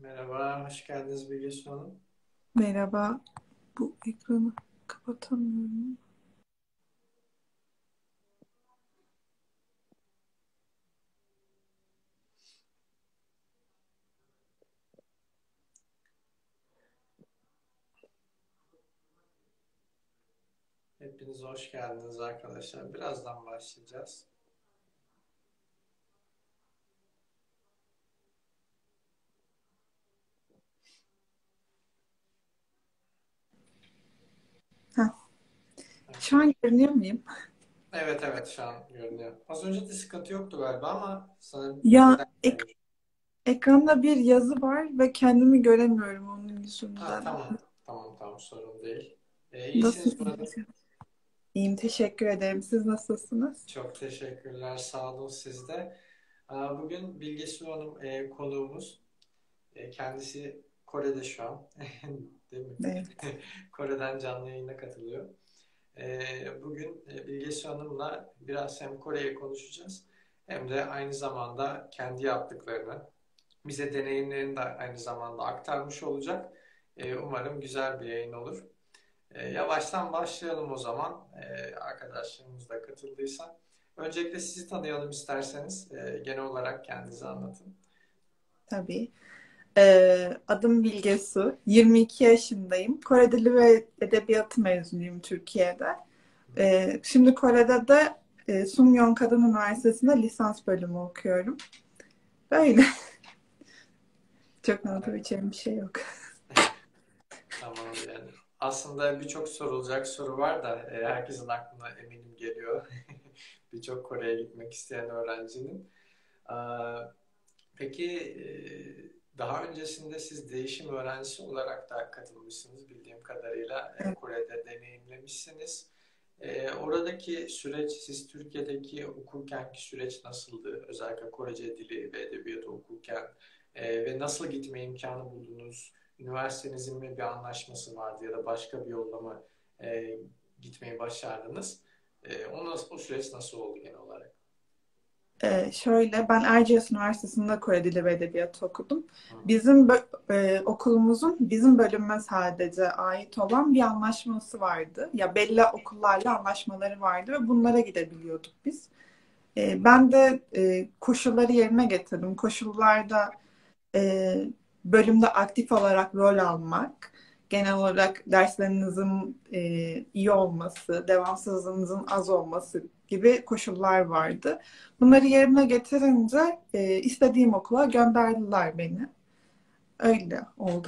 Merhaba, hoş geldiniz Bilge Hanım. Merhaba. Bu ekranı kapatamıyorum. Hepiniz hoş geldiniz arkadaşlar. Birazdan başlayacağız. Heh. Evet, Şu an görünüyor muyum? evet, evet, şu an görünüyor. Az önce de sıkıntı yoktu galiba ama sanırım Ya neden bilmiyorum. ekranda bir yazı var ve kendimi göremiyorum onun Ha, yüzünden. tamam, tamam, tamam, sorun değil. İyisiniz burada. Nasılsınız? İyiyim, teşekkür ederim. Siz nasılsınız? Çok teşekkürler, sağ olun siz de. Bugün Bilge Hanım konuğumuz. Kendisi Kore'de şu an, değil mi? Evet. Kore'den canlı yayına katılıyor. Bugün Bilge Hanım'la biraz hem Kore'yi konuşacağız hem de aynı zamanda kendi yaptıklarını, bize deneyimlerini de aynı zamanda aktarmış olacak. Umarım güzel bir yayın olur. Yavaştan başlayalım o zaman. Arkadaşlarımız da katıldıysa. Öncelikle sizi tanıyalım isterseniz. Genel olarak kendinizi anlatın. Tabii. Adım Bilge Su. 22 yaşındayım. Kore Dili ve Edebiyatı mezunuyum Türkiye'de. Şimdi Kore'de de Sungyeon Kadın Üniversitesi'nde lisans bölümü okuyorum. Böyle. Çok anlatabileceğim bir şey yok. Tamam yani. Aslında birçok sorulacak soru var da herkesin aklına eminim geliyor. Birçok Kore'ye gitmek isteyen öğrencinin. Aa, Peki daha öncesinde siz değişim öğrencisi olarak da katılmışsınız bildiğim kadarıyla Kore'de deneyimlemişsiniz. Oradaki süreç, siz Türkiye'deki okurkenki süreç nasıldı? Özellikle Korece dili ve edebiyatı okurken ve nasıl gitme imkanı buldunuz? Üniversitenizin mi bir anlaşması vardı ya da başka bir yolla mı gitmeyi başardınız? O süreç nasıl oldu genel olarak? Şöyle, ben Erciyes Üniversitesi'nde Kore Dili ve Edebiyatı okudum. Hı Okulumuzun bizim bölüme sadece ait olan bir anlaşması vardı. Ya belli okullarla anlaşmaları vardı ve bunlara gidebiliyorduk biz. Ben de koşulları yerine getirdim. Koşullarda e, bölümde aktif olarak rol almak, genel olarak derslerinizin iyi olması, devamsızlığınızın az olması gibi koşullar vardı. Bunları yerine getirince istediğim okula gönderdiler beni. Öyle oldu.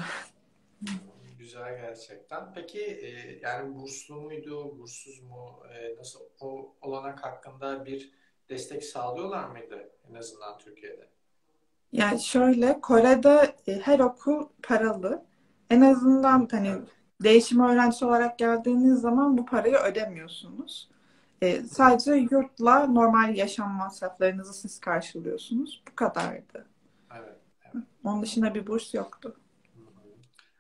Güzel gerçekten. Peki yani burslu muydu, burssuz mu? Nasıl o olanak hakkında bir destek sağlıyorlar mıydı en azından Türkiye'de? Yani şöyle, Kore'de her okul paralı. En azından hani Evet. değişim öğrencisi olarak geldiğiniz zaman bu parayı ödemiyorsunuz. Sadece yurtla normal yaşam masraflarınızı siz karşılıyorsunuz. Bu kadardı. Evet. Evet. Onun dışında bir burs yoktu. Hı hı.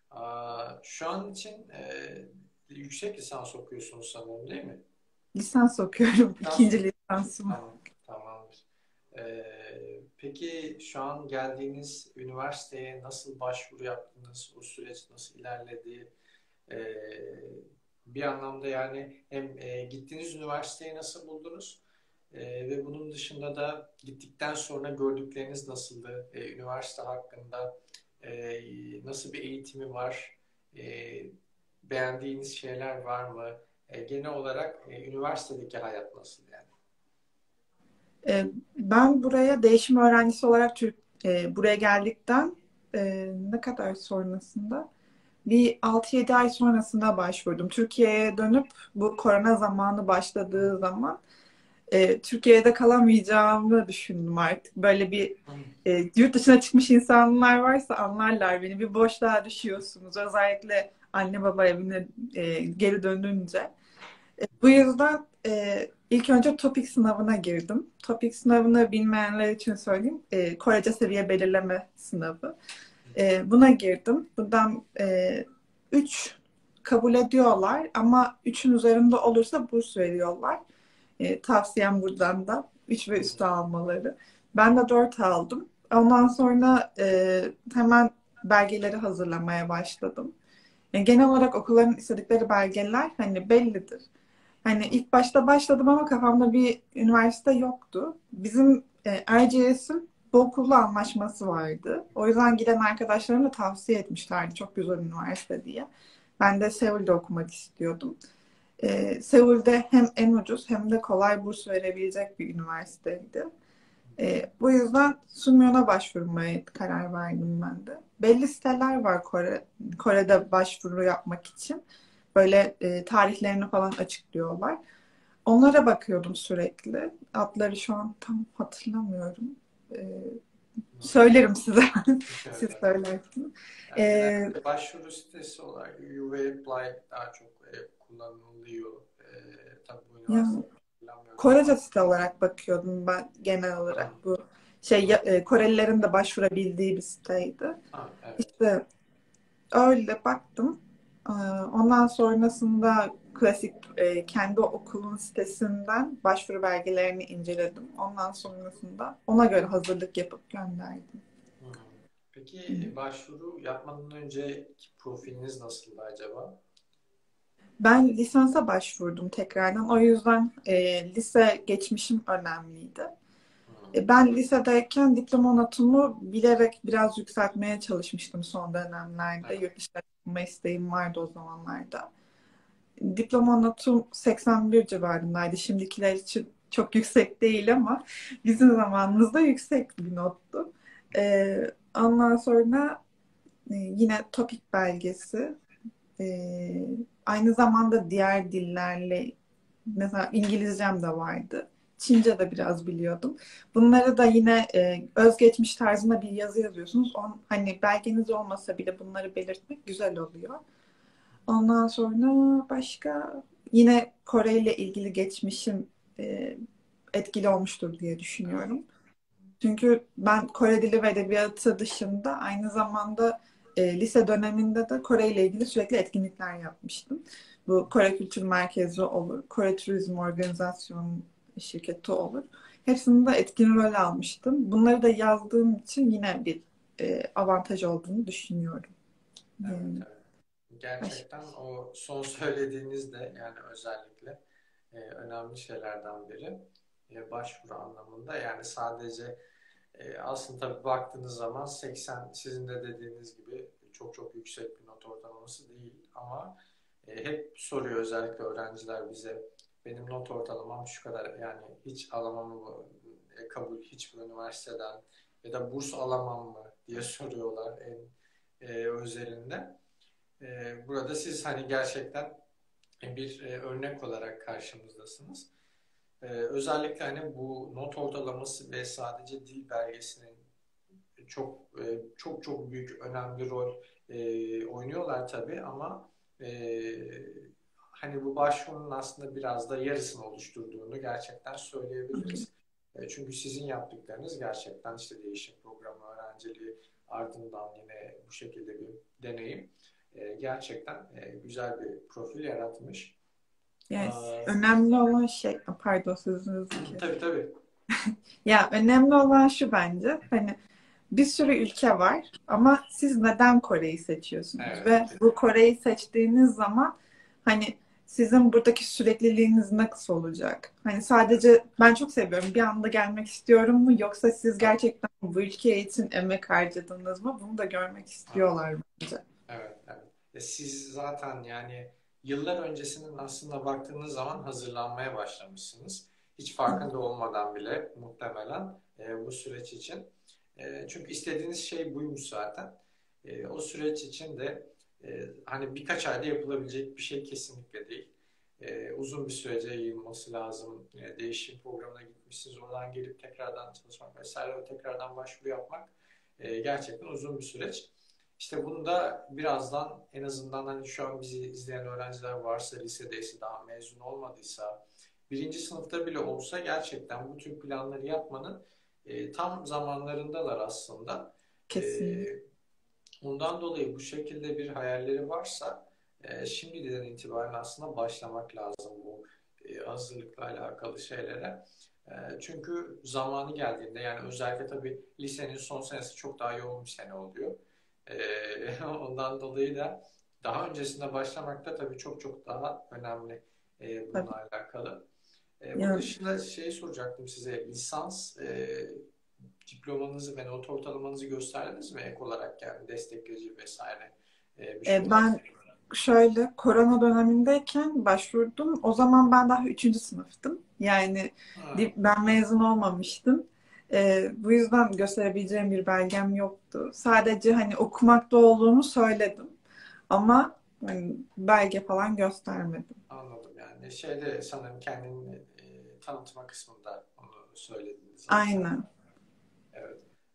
Şu an için yüksek lisans okuyorsunuz sanırım değil mi? Lisans okuyorum. Lisans İkinci okuyorsunuz. lisansım. Tamam, tamamdır. Peki şu an geldiğiniz üniversiteye nasıl başvuru yaptınız? O süreç nasıl ilerledi? Ee, Bir anlamda yani hem gittiğiniz üniversiteyi nasıl buldunuz? Ve bunun dışında da gittikten sonra gördükleriniz nasıldı? Üniversite hakkında nasıl bir eğitimi var? E, Beğendiğiniz şeyler var mı? Genel olarak üniversitedeki hayat nasıl yani? Ben buraya değişim öğrencisi olarak buraya geldikten ne kadar sonrasında? Bir 6-7 ay sonrasında başvurdum. Türkiye'ye dönüp bu korona zamanı başladığı zaman Türkiye'de kalamayacağımı düşündüm artık. Böyle bir yurt dışına çıkmış insanlar varsa anlarlar beni. Bir boşluğa düşüyorsunuz. Özellikle anne baba evine geri dönünce. Bu yüzden ilk önce TOPIK sınavına girdim. TOPIK sınavını bilmeyenler için söyleyeyim. Korece seviye belirleme sınavı. Buna girdim. Bundan 3 kabul ediyorlar ama 3'ün üzerinde olursa burs veriyorlar. Tavsiyem buradan da 3 ve üstü almaları. Ben de 4 aldım. Ondan sonra hemen belgeleri hazırlamaya başladım. Yani genel olarak okulların istedikleri belgeler hani bellidir. Hani ilk başta başladım ama kafamda bir üniversite yoktu. Bizim RGS'in bu okulla anlaşması vardı. O yüzden giden arkadaşlarım da tavsiye etmişlerdi çok güzel üniversite diye. Ben de Seul'de okumak istiyordum. Seul'de hem en ucuz hem de kolay burs verebilecek bir üniversiteydi. Bu yüzden Sunmyon'a başvurmaya karar verdim ben de. Belli siteler var Kore'de başvuru yapmak için. Böyle tarihlerini falan açıklıyorlar. Onlara bakıyordum sürekli. Adları şu an tam hatırlamıyorum. Ee, Söylerim size. Evet, Siz evet. söylersiniz. Yani Ee, genelde başvuru sitesi olarak UV Apply daha çok kullanılıyor. Tabii bu yani üniversite kullanmıyorum Korece ama. site olarak bakıyordum ben genel Ha, olarak. Bu ha, Korelilerin de başvurabildiği bir siteydi. ha, evet. İşte öyle baktım. Ondan sonrasında klasik kendi okulun sitesinden başvuru belgelerini inceledim. Ondan sonrasında ona göre hazırlık yapıp gönderdim. Hı. Peki başvuru yapmadan önceki profiliniz nasıldı acaba? Ben lisansa başvurdum tekrardan. O yüzden lise geçmişim önemliydi. Hı. Ben lisedeyken diploma notumu bilerek biraz yükseltmeye çalışmıştım son dönemlerde. Evet. Yurt dışına çıkma isteğim vardı o zamanlarda. Diploma notum 81 civarındaydı. Şimdikiler için çok yüksek değil ama bizim zamanımızda yüksek bir nottu. Ondan sonra yine TOEIC belgesi. Aynı zamanda diğer dillerle mesela İngilizcem de vardı. Çince de biraz biliyordum. Bunları da yine özgeçmiş tarzında bir yazı yazıyorsunuz. Hani belgeniz olmasa bile bunları belirtmek güzel oluyor. Ondan sonra başka yine Kore ile ilgili geçmişim e, etkili olmuştur diye Evet. düşünüyorum. Çünkü ben Kore dili ve edebiyatı dışında aynı zamanda lise döneminde de Kore ile ilgili sürekli etkinlikler yapmıştım. Bu Kore Kültür Merkezi olur, Kore Turizm Organizasyonu şirketi olur. Hepsinde etkin rol almıştım. Bunları da yazdığım için yine bir avantaj olduğunu düşünüyorum. Evet, Yani evet. başka. Gerçekten o son söylediğiniz de yani özellikle önemli şeylerden biri. Başvuru anlamında yani sadece aslında tabii baktığınız zaman 80 sizin de dediğiniz gibi çok çok yüksek bir not ortalaması değil ama hep soruyor özellikle öğrenciler bize benim not ortalamam şu kadar yani hiç alamam mı kabul hiçbir üniversiteden ya da burs alamam mı diye soruyorlar en özelinde. Burada siz hani gerçekten bir örnek olarak karşımızdasınız. Özellikle hani bu not ortalaması ve sadece dil belgesinin çok büyük önemli rol oynuyorlar tabii ama hani bu başvurunun aslında biraz da yarısını oluşturduğunu gerçekten söyleyebiliriz. Çünkü sizin yaptıklarınız gerçekten işte değişim programı öğrenciliği ardından yine bu şekilde bir deneyim gerçekten güzel bir profil yaratmış. Yes. Aa, Önemli olan şey, pardon sözünüzü tabii kestim. tabii. Ya önemli olan şu bence, hani bir sürü ülke var ama siz neden Kore'yi seçiyorsunuz? Evet. Ve bu Kore'yi seçtiğiniz zaman hani sizin buradaki sürekliliğiniz nasıl olacak? Hani sadece ben çok seviyorum bir anda gelmek istiyorum mu yoksa siz Tabii. gerçekten bu ülke için emek harcadınız mı? Bunu da görmek Tabii. istiyorlar bence. Evet, evet. Siz zaten yani yıllar öncesinin aslında baktığınız zaman hazırlanmaya başlamışsınız. Hiç farkında olmadan bile muhtemelen bu süreç için. Çünkü istediğiniz şey buymuş zaten. O süreç için de hani birkaç ayda yapılabilecek bir şey kesinlikle değil. Uzun bir sürece yayılması lazım. Değişim programına gitmişsiniz. Oradan gelip tekrardan çalışmak vesaire ve tekrardan başvuru yapmak gerçekten uzun bir süreç. İşte bunu da birazdan en azından hani şu an bizi izleyen öğrenciler varsa lisedeyse daha mezun olmadıysa birinci sınıfta bile olsa gerçekten bu tür planları yapmanın tam zamanlarındalar aslında. E, Kesin. Ondan dolayı bu şekilde bir hayalleri varsa şimdiden itibaren aslında başlamak lazım bu hazırlıkla alakalı şeylere. Çünkü zamanı geldiğinde yani özellikle tabii lisenin son senesi çok daha yoğun bir sene oluyor. Ondan dolayı da daha öncesinde başlamak da tabii çok çok daha önemli bununla Tabii. alakalı. Bunun Yani, dışında şey soracaktım size. Lisans diplomanızı ve not ortalamanızı gösterdiniz mi ek olarak yani destekleyici vesaire bir şey oldu mu? ben şöyle korona dönemindeyken başvurdum. O zaman ben daha üçüncü sınıftım. Yani Ha, ben mezun olmamıştım. Bu yüzden gösterebileceğim bir belgem yoktu. Sadece hani okumakta olduğumu söyledim. Ama hani, belge falan göstermedim. anladım yani. Şeyde sanırım kendini tanıtma kısmında onu söylediniz zaten. Aynen. Evet.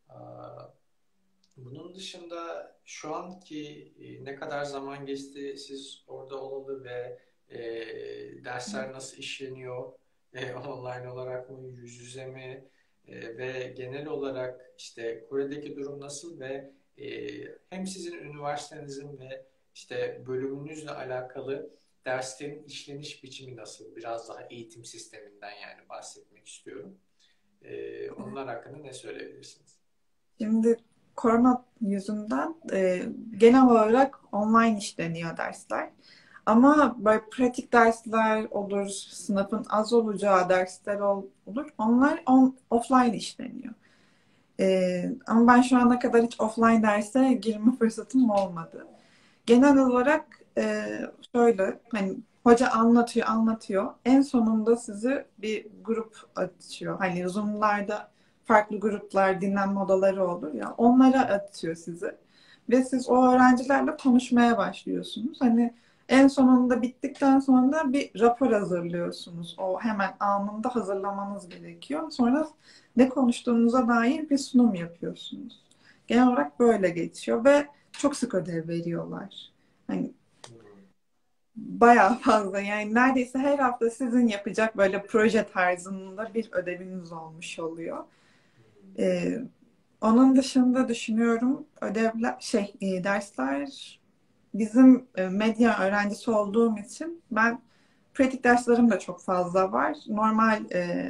Bunun dışında şu anki ne kadar zaman geçti siz orada olalı ve dersler nasıl işleniyor? Online olarak mı, yüz yüze mi? Ve genel olarak işte Kore'deki durum nasıl ve hem sizin üniversitenizin ve işte bölümünüzle alakalı derslerin işleniş biçimi nasıl? Biraz daha eğitim sisteminden yani bahsetmek istiyorum. Onlar hakkında ne söyleyebilirsiniz? Şimdi korona yüzünden genel olarak online işleniyor dersler. Ama böyle pratik dersler olur, sınıfın az olacağı dersler olur. Onlar offline işleniyor. Ama ben şu ana kadar hiç offline derse girme fırsatım olmadı. Genel olarak şöyle hani hoca anlatıyor anlatıyor. En sonunda sizi bir grup atıyor. Hani Zoom'larda farklı gruplar, dinlenme odaları olur ya. Onlara atıyor sizi. Ve siz o öğrencilerle konuşmaya başlıyorsunuz. Hani en sonunda bittikten sonra bir rapor hazırlıyorsunuz. O hemen anında hazırlamanız gerekiyor. Sonra ne konuştuğunuza dair bir sunum yapıyorsunuz. Genel olarak böyle geçiyor ve çok sık ödev veriyorlar. Hani Hmm. bayağı fazla yani neredeyse her hafta sizin yapacak böyle proje tarzında bir ödeviniz olmuş oluyor. Ee, Onun dışında düşünüyorum ödevler dersler bizim medya öğrencisi olduğum için ben pratik derslerim de çok fazla var. Normal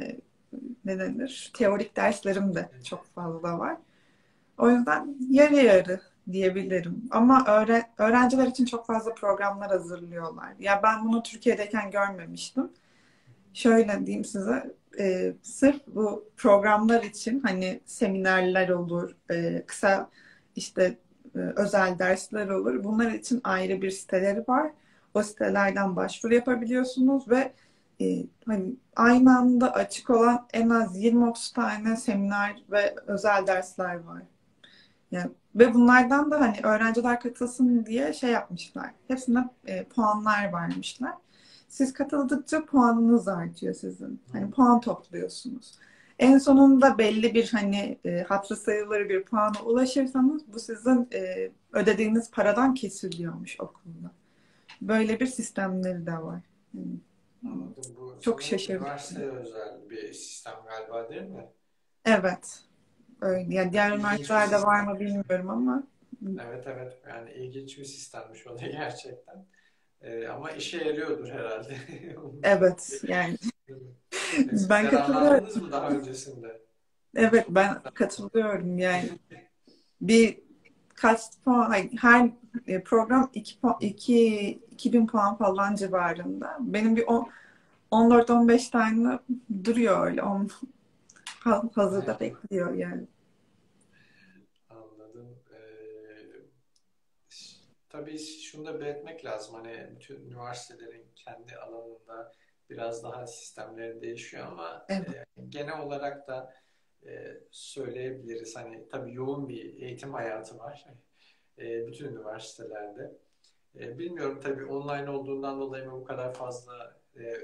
ne denir? Teorik derslerim de çok fazla var. O yüzden yarı yarı diyebilirim. Ama öğrenciler için çok fazla programlar hazırlıyorlar. Ya ben bunu Türkiye'deyken görmemiştim. Şöyle diyeyim size, sırf bu programlar için hani seminerler olur, kısa işte özel dersler olur. Bunlar için ayrı bir siteleri var. O sitelerden başvuru yapabiliyorsunuz ve hani aynı anda açık olan en az 20-30 tane seminer ve özel dersler var. Yani, ve bunlardan da hani öğrenciler katılsın diye şey yapmışlar. Hepsine puanlar vermişler. Siz katıldıkça puanınız artıyor sizin. Hani Hmm. puan topluyorsunuz. En sonunda belli bir hani hatırı sayılır bir puana ulaşırsanız bu sizin ödediğiniz paradan kesiliyormuş okulda. Böyle bir sistemleri de var. Yani, Anladım. Bu çok sanırım şaşırdım. üniversiteye özel bir sistem galiba değil mi? Evet. Öyle. Yani diğer İlginç bir üniversitelerde var sistem. mı bilmiyorum ama Evet evet yani ilginç bir sistemmiş o da gerçekten. Ama işe yarıyordur herhalde. evet yani ben Sizler katılıyorum. anlattınız mı daha öncesinde? Evet ben katılıyorum yani bir kaç puan her program 2000 puan falan civarında. Benim bir 14-15 tane duruyor öyle. Hazırda bekliyor yani. Anladım. Tabii şunu da belirtmek lazım. Hani bütün üniversitelerin kendi alanında biraz daha sistemleri değişiyor ama Evet. genel olarak da söyleyebiliriz. Hani tabii yoğun bir eğitim hayatı var. Bütün üniversitelerde. Bilmiyorum tabii online olduğundan dolayı mı bu kadar fazla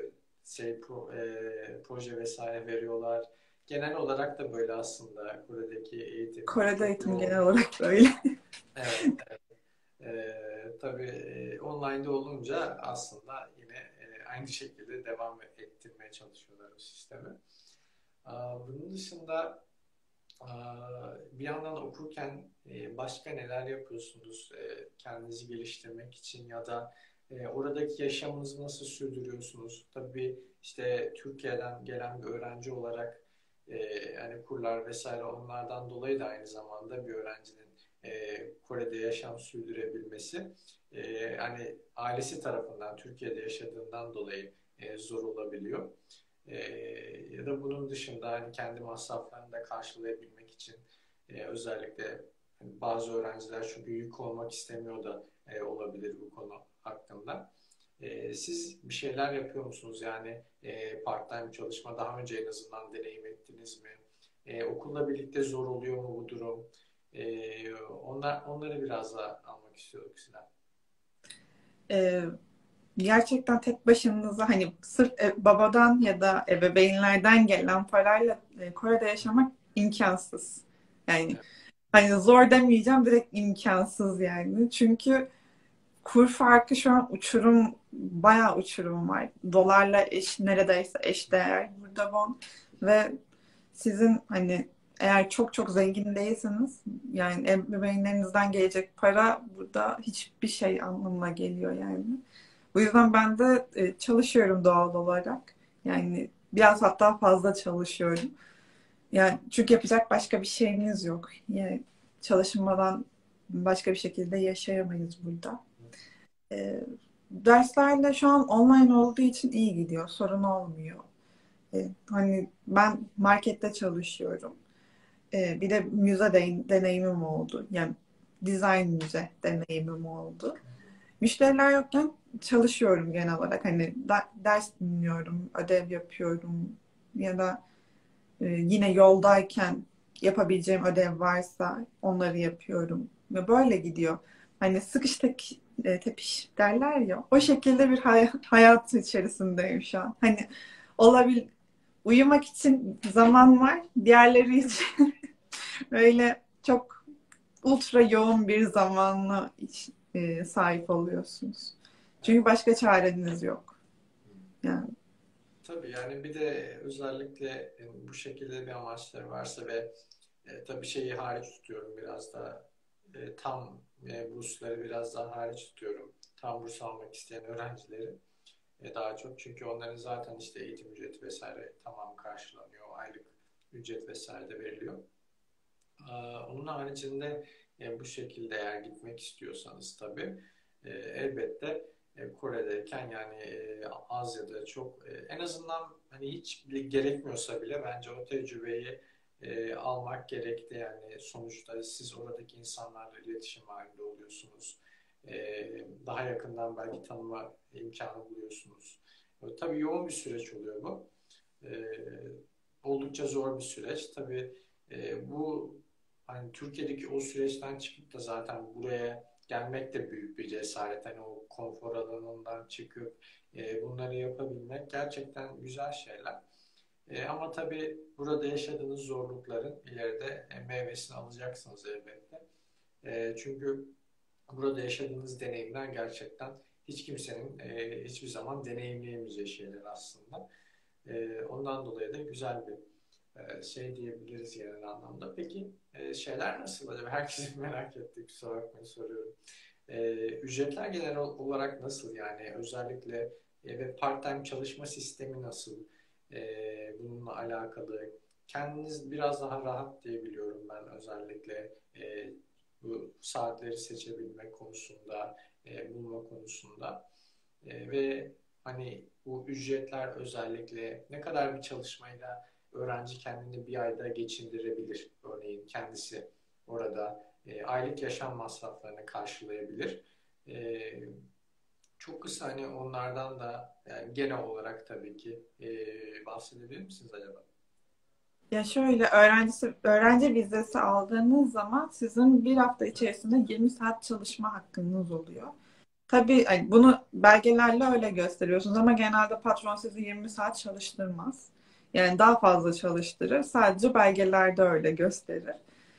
proje vesaire veriyorlar. Genel olarak da böyle aslında Kore'deki eğitim Kore'de çok eğitim genel yoğun. olarak böyle. Evet, tabii online'da olunca aslında yine aynı şekilde devam ettirmeye çalışıyorlar o sistemi. Bunun dışında bir yandan okurken başka neler yapıyorsunuz kendinizi geliştirmek için ya da oradaki yaşamınızı nasıl sürdürüyorsunuz? Tabii işte Türkiye'den gelen bir öğrenci olarak hani kurlar vesaire onlardan dolayı da aynı zamanda bir öğrencinin Kore'de yaşam sürdürebilmesi hani ailesi tarafından Türkiye'de yaşadığından dolayı zor olabiliyor. E, Ya da bunun dışında hani kendi masraflarını da karşılayabilmek için özellikle hani bazı öğrenciler çünkü yük olmak istemiyor da olabilir bu konu hakkında. Siz bir şeyler yapıyor musunuz? Yani part-time çalışma daha önce en azından deneyim ettiniz mi? Okulla birlikte zor oluyor mu bu durum? Onları biraz daha almak istiyorduk Sinan. E, Gerçekten tek başınıza hani sırf babadan ya da ebeveynlerden gelen parayla Kore'de yaşamak imkansız. Yani Evet. hani zor demeyeceğim, direkt imkansız yani. Çünkü kur farkı şu an uçurum, bayağı uçurum var. Dolarla neredeyse eşdeğer burada won. Ve sizin hani eğer çok çok zengin değilseniz yani ebeveynlerinizden gelecek para burada hiçbir şey anlamına geliyor yani. Bu yüzden ben de çalışıyorum doğal olarak. Yani biraz hatta fazla çalışıyorum. Yani çünkü yapacak başka bir şeyiniz yok. Yani çalışmadan başka bir şekilde yaşayamayız burada. E, Derslerle şu an online olduğu için iyi gidiyor. Sorun olmuyor. Hani ben markette çalışıyorum. Bir de müze deneyimim oldu. Yani design müze deneyimim oldu. Müşteriler yokken çalışıyorum genel olarak. Hani ders dinliyorum, ödev yapıyorum ya da yine yoldayken yapabileceğim ödev varsa onları yapıyorum. Ve böyle gidiyor. Hani sıkış tepiş derler ya. O şekilde bir hayat içerisindeyim şu an. Hani olabil uyumak için zaman var. Diğerleri için öyle çok ultra yoğun bir zamanla sahip oluyorsunuz. Çünkü Evet. başka çareniz yok. Yani Tabii yani bir de özellikle bu şekilde bir amaçları varsa ve tabii şeyi hariç tutuyorum biraz da tam bursları biraz daha hariç tutuyorum. Tam burs almak isteyen öğrencileri daha çok çünkü onların zaten işte eğitim ücreti vesaire tamam karşılanıyor. Aylık ücret vesaire de veriliyor. Onun haricinde bu şekilde eğer gitmek istiyorsanız tabii elbette Kore'deyken yani Asya'da çok en azından hani hiç bile gerekmiyorsa bile bence o tecrübeyi almak gerekti. Yani sonuçta siz oradaki insanlarla iletişim halinde oluyorsunuz. Daha yakından belki tanıma imkanı buluyorsunuz. Tabii yoğun bir süreç oluyor bu. E, Oldukça zor bir süreç. Tabii bu hani Türkiye'deki o süreçten çıkıp da zaten buraya gelmek de büyük bir cesaret. Hani o konfor alanından çıkıp bunları yapabilmek gerçekten güzel şeyler. Ama tabii burada yaşadığınız zorlukların ileride meyvesini alacaksınız elbette. Çünkü burada yaşadığınız deneyimler gerçekten hiç kimsenin hiçbir zaman deneyimleyemeyeceği şeyler aslında. Ondan dolayı da güzel bir şey diyebiliriz genel anlamda. Peki şeyler nasıl acaba? Herkesin merak ettiği, kusura bakmayın soruyorum. Ücretler genel olarak nasıl yani? Özellikle ve part-time çalışma sistemi nasıl? Bununla alakalı. Kendiniz biraz daha rahat diyebiliyorum ben özellikle bu saatleri seçebilme konusunda, bulma konusunda. Ve hani bu ücretler özellikle ne kadar bir çalışmayla öğrenci kendini bir ayda geçindirebilir. Örneğin kendisi orada aylık yaşam masraflarını karşılayabilir. E, Çok kısa hani onlardan da yani genel olarak tabii ki bahsedebilir misiniz acaba? ya şöyle öğrenci vizesi aldığınız zaman sizin bir hafta içerisinde 20 saat çalışma hakkınız oluyor. Tabii hani bunu belgelerle öyle gösteriyorsunuz ama genelde patron sizi 20 saat çalıştırmaz. Yani daha fazla çalıştırır. Sadece belgelerde öyle gösterir.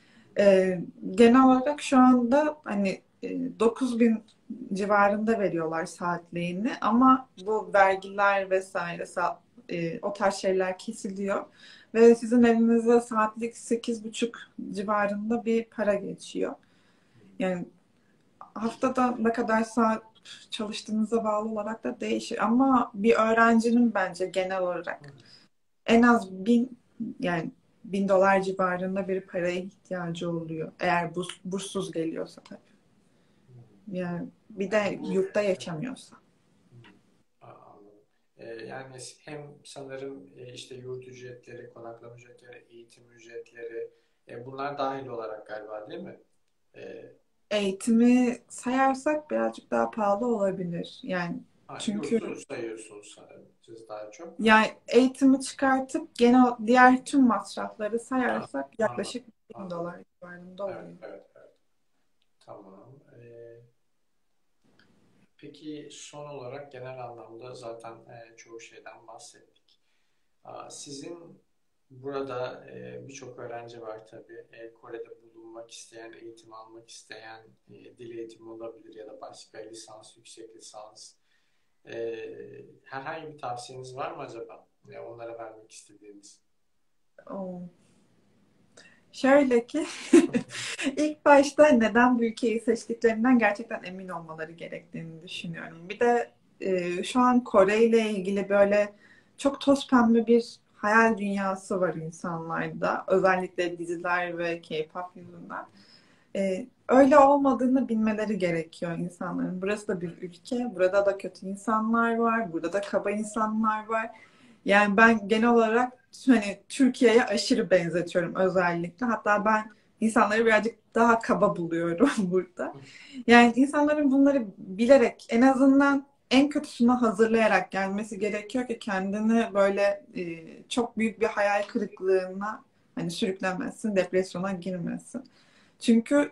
Genel olarak şu anda hani 9.000 civarında veriyorlar saatliğini ama bu vergiler vesaire o tarz şeyler kesiliyor ve sizin elinize saatlik 8,5 civarında bir para geçiyor. Yani haftada ne kadar saat çalıştığınıza bağlı olarak da değişir ama bir öğrencinin bence genel olarak en az 1.000 yani $1.000 civarında bir paraya ihtiyacı oluyor. Eğer burssuz geliyorsa tabii. Yani bir Yani de bu yurtta yaşamıyorsa. hmm, anladım. Yani hem sanırım işte yurt ücretleri, konaklama ücretleri, eğitim ücretleri bunlar dahil olarak galiba değil mi? E, Eğitimi sayarsak birazcık daha pahalı olabilir. Yani çünkü Yurdu sayıyorsunuz sanırım siz daha çok. yani eğitimi çıkartıp genel diğer tüm masrafları Ha, sayarsak anladım, yaklaşık bin anladım. dolar civarında Evet, oluyor. evet, evet. Tamam. Peki son olarak genel anlamda zaten çoğu şeyden bahsettik. Sizin burada birçok öğrenci var tabii. Kore'de bulunmak isteyen, eğitim almak isteyen, dil eğitimi olabilir ya da başka lisans, yüksek lisans. Herhangi bir tavsiyeniz var mı acaba? Onlara vermek istediğiniz. Oo. Şöyle ki ilk başta neden bu ülkeyi seçtiklerinden gerçekten emin olmaları gerektiğini düşünüyorum. Bir de şu an Kore ile ilgili böyle çok toz pembe bir hayal dünyası var insanlarda. Özellikle diziler ve K-pop yüzünden. Öyle olmadığını bilmeleri gerekiyor insanların. Burası da bir ülke. Burada da kötü insanlar var. Burada da kaba insanlar var. Yani ben genel olarak hani Türkiye'ye aşırı benzetiyorum özellikle. Hatta ben insanları birazcık daha kaba buluyorum burada. Yani insanların bunları bilerek en azından en kötüsünü hazırlayarak gelmesi gerekiyor ki kendini böyle çok büyük bir hayal kırıklığına hani sürüklenmesin, depresyona girmesin. Çünkü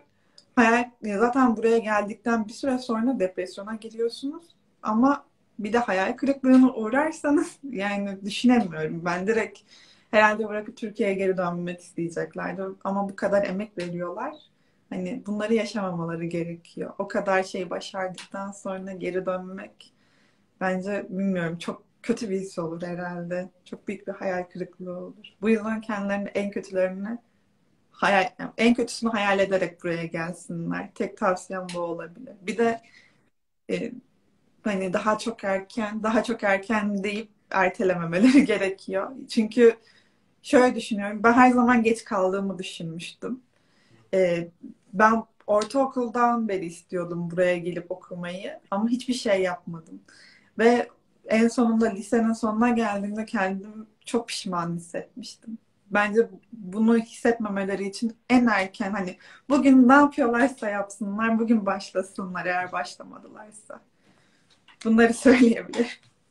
zaten buraya geldikten bir süre sonra depresyona giriyorsunuz. Ama bir de hayal kırıklığına uğrarsanız yani düşünemiyorum. Ben direkt herhalde bırakıp Türkiye'ye geri dönmek isteyeceklerdi. Ama bu kadar emek veriyorlar. Hani bunları yaşamamaları gerekiyor. O kadar şey başardıktan sonra geri dönmek bence bilmiyorum çok kötü bir his olur herhalde. Çok büyük bir hayal kırıklığı olur. Bu yüzden kendilerinin en kötülerini yani en kötüsünü hayal ederek buraya gelsinler. Tek tavsiyem bu olabilir. Bir de e, hani daha çok erken deyip ertelememeleri gerekiyor. Çünkü şöyle düşünüyorum. Ben her zaman geç kaldığımı düşünmüştüm. E, Ben ortaokuldan beri istiyordum buraya gelip okumayı ama hiçbir şey yapmadım. Ve en sonunda lisenin sonuna geldiğimde kendimi çok pişman hissetmiştim. Bence bunu hissetmemeleri için en erken hani bugün ne yapıyorlarsa yapsınlar, bugün başlasınlar eğer başlamadılarsa. Bunları söyleyebilirim.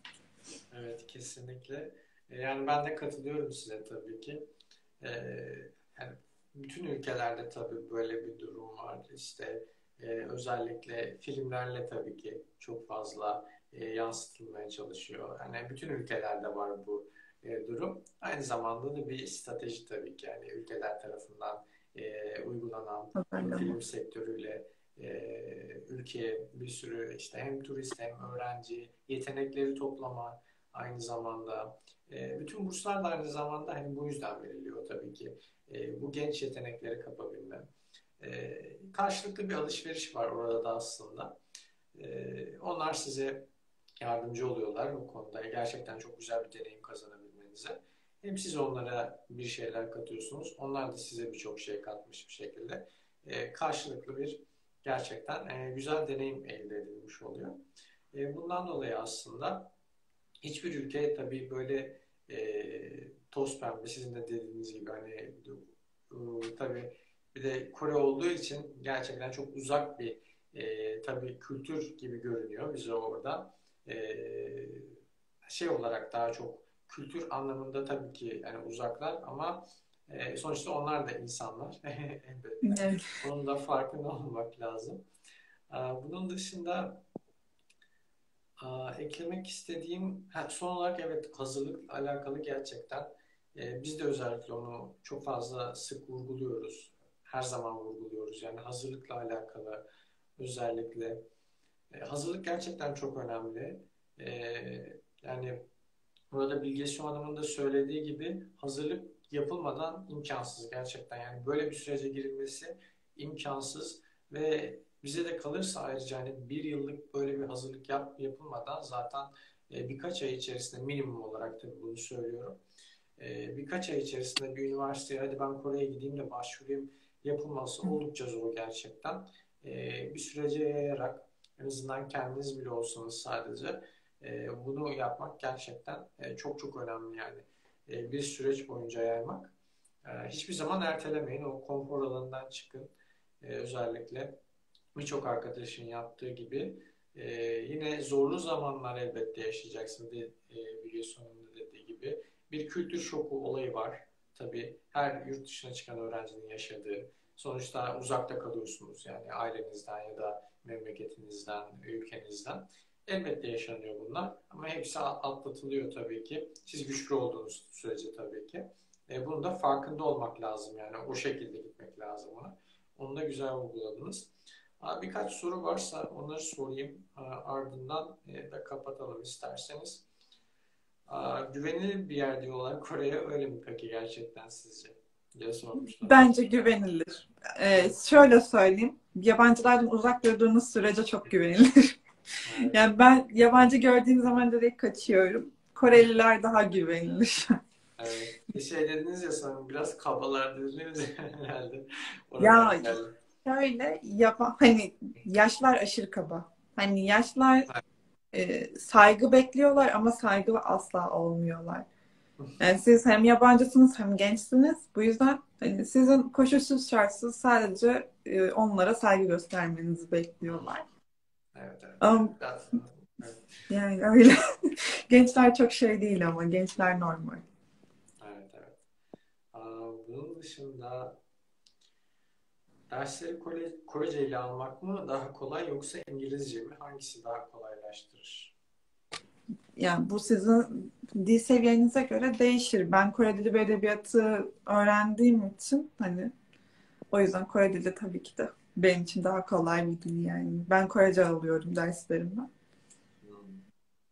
Evet, kesinlikle. Yani ben de katılıyorum size tabii ki. Ee, Yani bütün ülkelerde tabii böyle bir durum var. İşte özellikle filmlerle tabii ki çok fazla yansıtılmaya çalışıyor. Yani bütün ülkelerde var bu durum. Aynı zamanda da bir strateji tabii ki. Yani ülkeler tarafından uygulanan hem Pazarlama. film sektörüyle ülkeye bir sürü işte hem turist hem öğrenci yetenekleri toplama aynı zamanda bütün burslar da aynı zamanda hani bu yüzden veriliyor tabii ki. Bu genç yetenekleri kapabilme. Karşılıklı bir alışveriş var orada da aslında. Onlar size yardımcı oluyorlar o konuda. Gerçekten çok güzel bir deneyim kazanabilmenize. Hem siz onlara bir şeyler katıyorsunuz. Onlar da size birçok şey katmış bir şekilde. Karşılıklı bir gerçekten güzel deneyim elde edilmiş oluyor. Bundan dolayı aslında hiçbir ülke tabii böyle toz pembe sizin de dediğiniz gibi hani tabii bir de Kore olduğu için gerçekten çok uzak bir tabii kültür gibi görünüyor bize orada. E, Şey olarak daha çok kültür anlamında tabii ki yani uzaklar ama sonuçta onlar da insanlar elbette. Evet. Onun da farkında olmak lazım. Bunun dışında eklemek istediğim son olarak evet hazırlıkla alakalı gerçekten biz de özellikle onu çok fazla sık vurguluyoruz. Her zaman vurguluyoruz. Yani hazırlıkla alakalı özellikle hazırlık gerçekten çok önemli. E, Yani burada Bilge Su Hanım'ın da söylediği gibi hazırlık yapılmadan imkansız gerçekten. Yani böyle bir sürece girilmesi imkansız ve bize de kalırsa ayrıca hani bir yıllık böyle bir hazırlık yapılmadan zaten birkaç ay içerisinde minimum olarak tabii bunu söylüyorum. birkaç ay içerisinde bir üniversiteye hadi ben Kore'ye gideyim de başvurayım yapılması oldukça zor gerçekten. Bir sürece yayarak en azından kendiniz bile olsanız sadece bunu yapmak gerçekten çok çok önemli yani. Bir süreç boyunca yaymak. Hiçbir zaman ertelemeyin. O konfor alanından çıkın. Özellikle birçok arkadaşın yaptığı gibi yine zorlu zamanlar elbette yaşayacaksın. Biliyorsun dediği gibi. Bir kültür şoku olayı var. Tabii her yurt dışına çıkan öğrencinin yaşadığı. Sonuçta uzakta kalıyorsunuz yani ailenizden ya da memleketinizden, ülkenizden. Elbette yaşanıyor bunlar ama hepsi atlatılıyor tabii ki. Siz güçlü olduğunuz sürece tabii ki. Bunun da farkında olmak lazım yani o şekilde gitmek lazım ona. Onu da güzel vurguladınız. Birkaç soru varsa onları sorayım. Ardından da kapatalım isterseniz. Güvenilir bir yer diyorlar Kore'ye. Öyle mi peki gerçekten sizce? Diye sormuşlar. Bence güvenilir. Şöyle söyleyeyim. Yabancılardan uzak durduğunuz sürece çok güvenilir. Evet. Yani ben yabancı gördüğüm zaman direkt kaçıyorum. Koreliler daha güvenilir. Evet. Şey dediniz ya sanırım biraz kabalar dediniz ya herhalde. Oradan Ya geldi. şöyle hani yaşlar aşırı kaba. Hani yaşlar saygı bekliyorlar ama saygılı asla olmuyorlar. Yani siz hem yabancısınız hem gençsiniz. Bu yüzden hani sizin koşulsuz şartsız sadece onlara saygı göstermenizi bekliyorlar. Evet, evet. Ama Biraz, evet, yani öyle. Gençler çok şey değil ama gençler normal. evet, evet. Bunun dışında dersleri Korece ile almak mı daha kolay yoksa İngilizce mi? Hangisi daha kolaylaştırır? Yani bu sizin dil seviyenize göre değişir. Ben Kore Dili ve Edebiyatı öğrendiğim için hani o yüzden Kore Dili tabii ki de benim için daha kolay bir dil yani. Ben Korece alıyorum derslerimden. Hmm.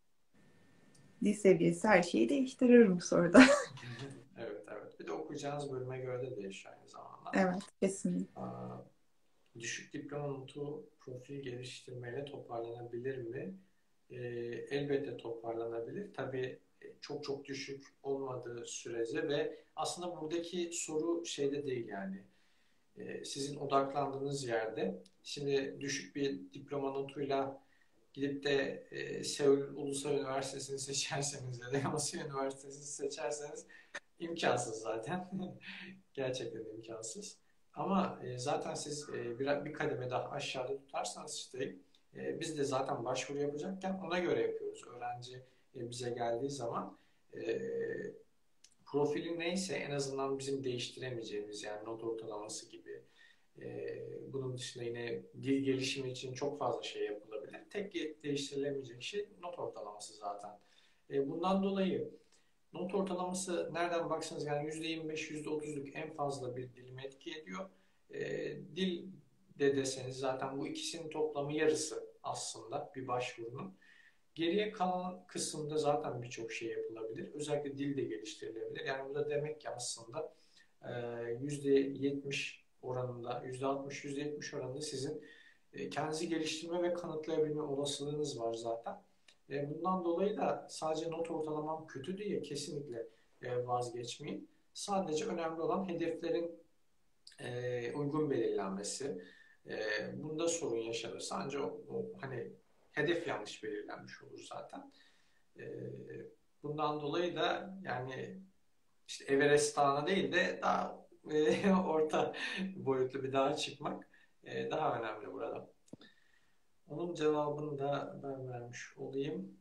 Dil seviyesi her şeyi değiştirir bu soruda. Evet, evet. Bir de okuyacağınız bölüme göre de değişiyor aynı zamanda. Evet, kesinlikle. Aa, düşük diploma notu profil geliştirmeyle toparlanabilir mi? Elbette toparlanabilir. Tabii çok çok düşük olmadığı sürece ve aslında buradaki soru şeyde değil yani. Sizin odaklandığınız yerde şimdi düşük bir diploma notuyla gidip de Seul Ulusal Üniversitesi'ni seçerseniz ya da Yamasea Üniversitesi'ni seçerseniz imkansız zaten. Gerçekten imkansız. Ama zaten siz bir kademe daha aşağıda tutarsanız işte biz de zaten başvuru yapacakken ona göre yapıyoruz. Öğrenci bize geldiği zaman e, profili neyse en azından bizim değiştiremeyeceğimiz yani not ortalaması gibi. Bunun dışında yine dil gelişimi için çok fazla şey yapılabilir. Tek değiştirilemeyecek şey not ortalaması zaten. Bundan dolayı not ortalaması nereden baksanız yani %25, %30'luk en fazla bir dilimi etki ediyor. Dil de deseniz zaten bu ikisinin toplamı yarısı aslında bir başvurunun. Geriye kalan kısımda zaten birçok şey yapılabilir. Özellikle dil de geliştirilebilir. Yani bu da demek ki aslında %70 oranında, %60, %70 oranında sizin kendinizi geliştirme ve kanıtlayabilme olasılığınız var zaten. Bundan dolayı da sadece not ortalamam kötü diye kesinlikle vazgeçmeyin. Sadece önemli olan hedeflerin uygun belirlenmesi. Bunda sorun yaşanırsa ancak hani hedef yanlış belirlenmiş olur zaten. E, Bundan dolayı da yani işte Everest Dağı'na değil de daha orta boyutlu bir dağa çıkmak daha önemli burada. Onun cevabını da ben vermiş olayım.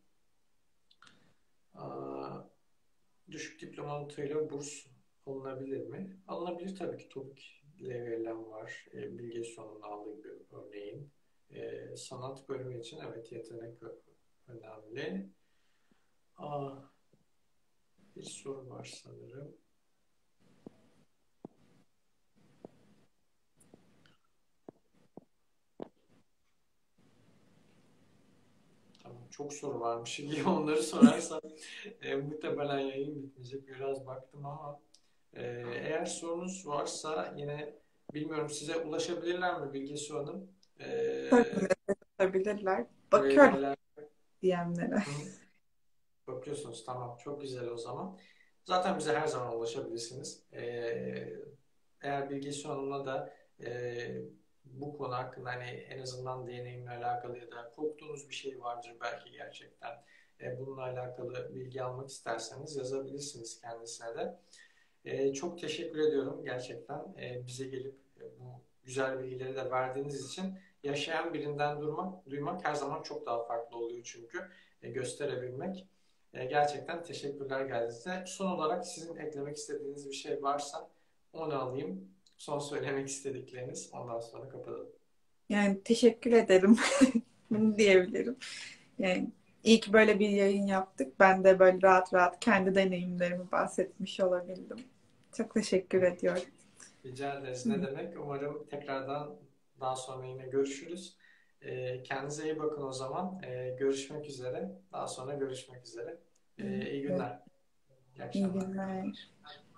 Aa, düşük diploma notuyla burs alınabilir mi? Alınabilir tabii ki. TOEIC ile verilen var. Bilge Son'un aldığı gibi örneğin. Sanat bölümü için evet yetenek önemli. Aa, bir soru var sanırım. Tamam, çok soru varmış. Şimdi onları sorarsam muhtemelen yayın bitmeyecek. Biraz baktım ama eğer sorunuz varsa yine bilmiyorum size ulaşabilirler mi Bilge Hanım? Tabii mesaj Buraya ile Bakıyorum alakalı. DM'lere. Hı, bakıyorsunuz tamam çok güzel o zaman. Zaten bize her zaman ulaşabilirsiniz. Eğer Bilge Su Hanım'la da bu konu hakkında hani en azından deneyimle alakalı ya da korktuğunuz bir şey vardır belki gerçekten. Bununla alakalı bilgi almak isterseniz yazabilirsiniz kendisine de. Çok teşekkür ediyorum gerçekten. Bize gelip bu güzel bilgileri de verdiğiniz için yaşayan birinden duymak her zaman çok daha farklı oluyor çünkü gösterebilmek. Gerçekten teşekkürler geldiğinizde. Son olarak sizin eklemek istediğiniz bir şey varsa onu alayım. Son söylemek istedikleriniz. Ondan sonra kapatalım. Yani teşekkür ederim. Bunu diyebilirim. Yani iyi ki böyle bir yayın yaptık. Ben de böyle rahat rahat kendi deneyimlerimi bahsetmiş olabildim. Çok teşekkür ediyorum. Rica ederiz. Hı. Ne demek? Umarım tekrardan daha sonra yine görüşürüz. Kendinize iyi bakın o zaman. Görüşmek üzere. Daha sonra görüşmek üzere. İyi Evet, günler. İyi iyi akşamlar. günler.